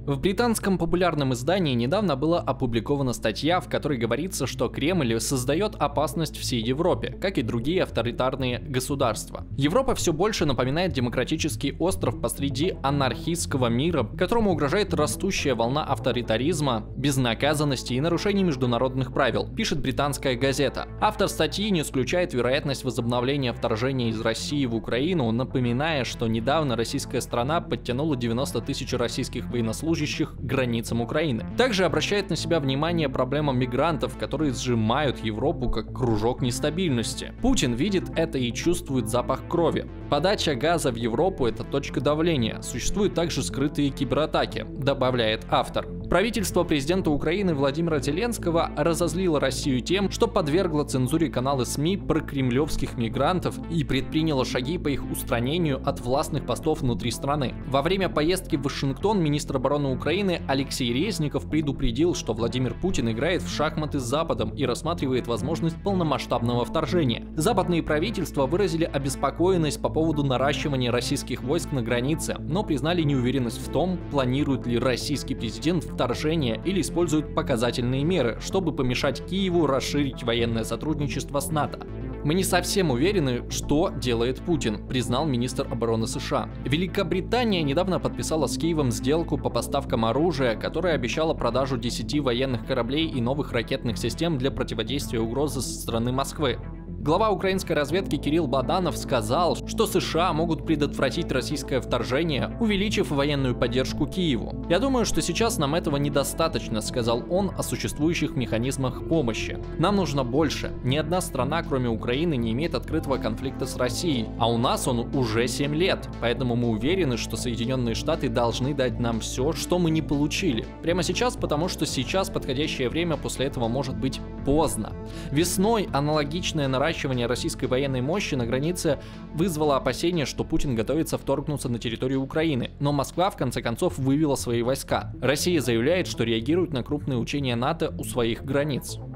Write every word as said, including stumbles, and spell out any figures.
В британском популярном издании недавно была опубликована статья, в которой говорится, что Кремль создает опасность всей Европе, как и другие авторитарные государства. Европа все больше напоминает демократический остров посреди анархистского мира, которому угрожает растущая волна авторитаризма, безнаказанности и нарушений международных правил, пишет британская газета. Автор статьи не исключает вероятность возобновления вторжения из России в Украину, напоминая, что недавно российская страна подтянула девяносто тысяч российских военнослужащих к границам Украины. Также обращает на себя внимание проблема мигрантов, которые сжимают Европу как кружок нестабильности. Путин видит это и чувствует запах крови. Подача газа в Европу – это точка давления. Существуют также скрытые кибератаки, добавляет автор. Правительство президента Украины Владимира Зеленского разозлило Россию тем, что подвергло цензуре каналы СМИ прокремлевских мигрантов и предприняло шаги по их устранению от властных постов внутри страны. Во время поездки в Вашингтон министр обороны Украины Алексей Резников предупредил, что Владимир Путин играет в шахматы с Западом и рассматривает возможность полномасштабного вторжения. Западные правительства выразили обеспокоенность по поводу наращивания российских войск на границе, но признали неуверенность в том, планирует ли российский президент вторжение или использует показательные меры, чтобы помешать Киеву расширить военное сотрудничество с НАТО. «Мы не совсем уверены, что делает Путин», признал министр обороны США. Великобритания недавно подписала с Киевом сделку по поставкам оружия, которая обещала продажу десяти военных кораблей и новых ракетных систем для противодействия угрозе со стороны Москвы. Глава украинской разведки Кирилл Баданов сказал, что США могут предотвратить российское вторжение, увеличив военную поддержку Киеву. «Я думаю, что сейчас нам этого недостаточно», — сказал он о существующих механизмах помощи. «Нам нужно больше. Ни одна страна, кроме Украины, не имеет открытого конфликта с Россией, а у нас он уже семь лет. Поэтому мы уверены, что Соединенные Штаты должны дать нам все, что мы не получили. Прямо сейчас, потому что сейчас подходящее время, после этого может быть поздно». Весной аналогичное наращивание российской военной мощи на границе вызвало опасения, что Путин готовится вторгнуться на территорию Украины, но Москва в конце концов вывела свои войска. Россия заявляет, что реагирует на крупные учения НАТО у своих границ.